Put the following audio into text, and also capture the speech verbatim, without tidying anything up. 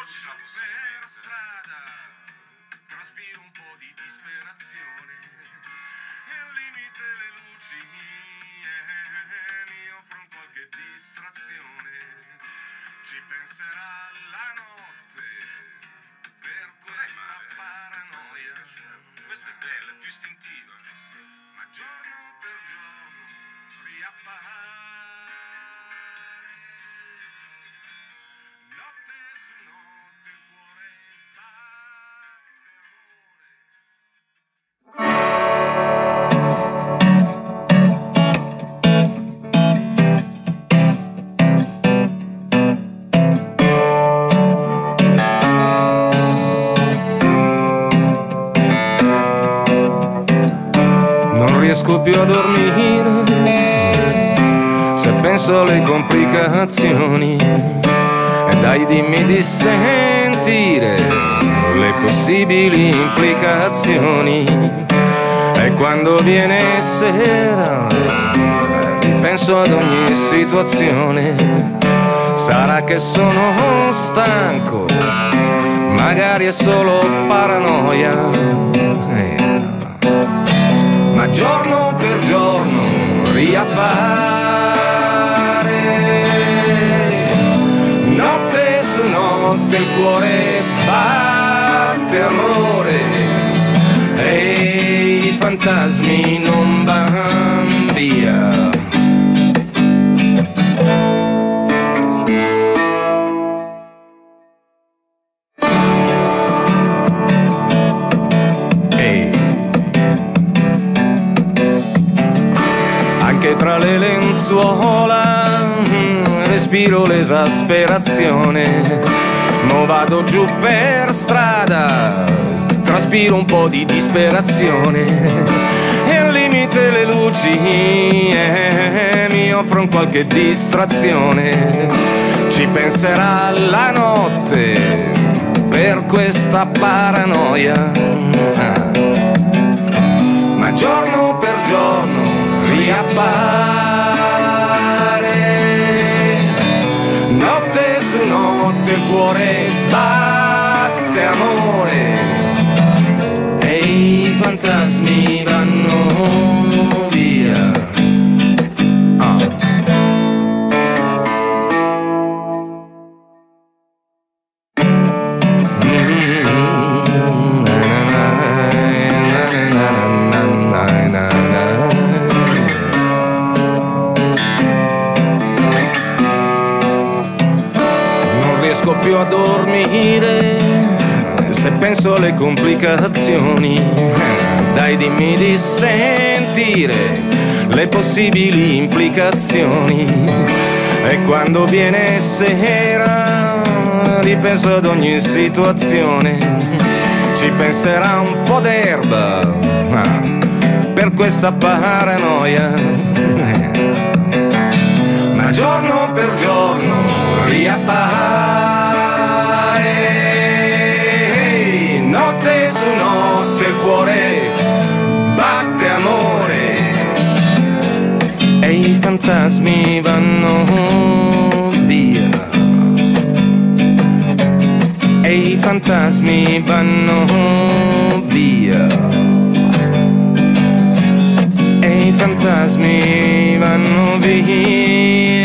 oggi ce la posso fare. Per strada traspiro un po' di disperazione e al limite le luci eh, mi offrono qualche distrazione. Ci penserà la notte per questa paranoia. Questa è bella, è più istintiva. Ma giorno per giorno riappare. Notte su notte il cuore batte amore. Non riesco più a dormire se penso alle complicazioni. E dai, dimmi di sentire le possibili implicazioni. E quando viene sera ripenso ad ogni situazione. Sarà che sono stanco, magari è solo paranoia. Ma giorno per giorno riappare. Notte su notte il cuore batte amore e i fantasmi non van via. Anche tra le lenzuola respiro l'esasperazione. Mo vado giù per strada, traspiro un po' di disperazione. E al limite le luci eh, mi offrono qualche distrazione. Ci penserà la notte per questa paranoia. Ma giorno per giorno riappare. Notte su notte il cuore batte amore e i fantasmi vanno via. Oh. Più a dormire se penso alle complicazioni. Dai, dimmi di sentire le possibili implicazioni. E quando viene sera ripenso ad ogni situazione. Ci penserà un po' d'erba per questa paranoia. Ma giorno per giorno riappare. Notte su notte il cuore batte amore e i fantasmi vanno via. E i fantasmi vanno via. E i fantasmi vanno via.